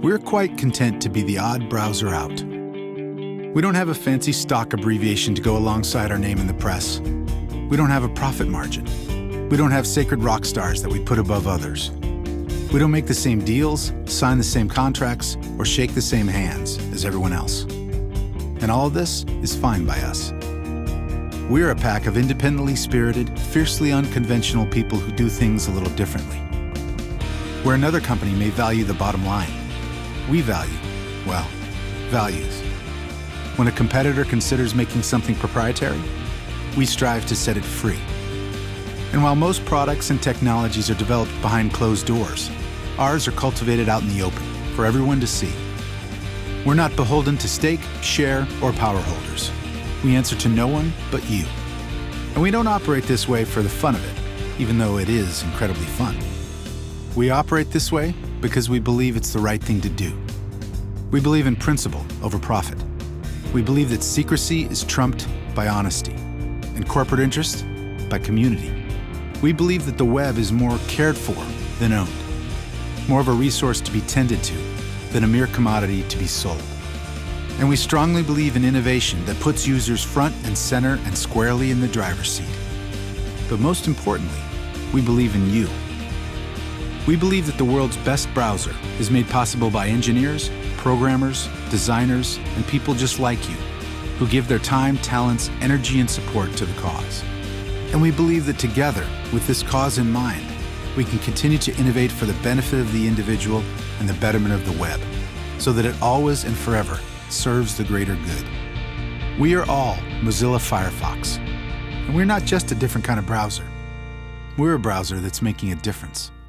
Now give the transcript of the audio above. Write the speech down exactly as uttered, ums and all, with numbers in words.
We're quite content to be the odd browser out. We don't have a fancy stock abbreviation to go alongside our name in the press. We don't have a profit margin. We don't have sacred rock stars that we put above others. We don't make the same deals, sign the same contracts, or shake the same hands as everyone else. And all of this is fine by us. We're a pack of independently spirited, fiercely unconventional people who do things a little differently. Where another company may value the bottom line, we value, well, values. When a competitor considers making something proprietary, we strive to set it free. And while most products and technologies are developed behind closed doors, ours are cultivated out in the open for everyone to see. We're not beholden to stake, share, or power holders. We answer to no one but you. And we don't operate this way for the fun of it, even though it is incredibly fun. We operate this way because we believe it's the right thing to do. We believe in principle over profit. We believe that secrecy is trumped by honesty, and corporate interest by community. We believe that the web is more cared for than owned, more of a resource to be tended to than a mere commodity to be sold. And we strongly believe in innovation that puts users front and center and squarely in the driver's seat. But most importantly, we believe in you. We believe that the world's best browser is made possible by engineers, programmers, designers, and people just like you, who give their time, talents, energy, and support to the cause. And we believe that together, with this cause in mind, we can continue to innovate for the benefit of the individual and the betterment of the web, so that it always and forever serves the greater good. We are all Mozilla Firefox, and we're not just a different kind of browser. We're a browser that's making a difference.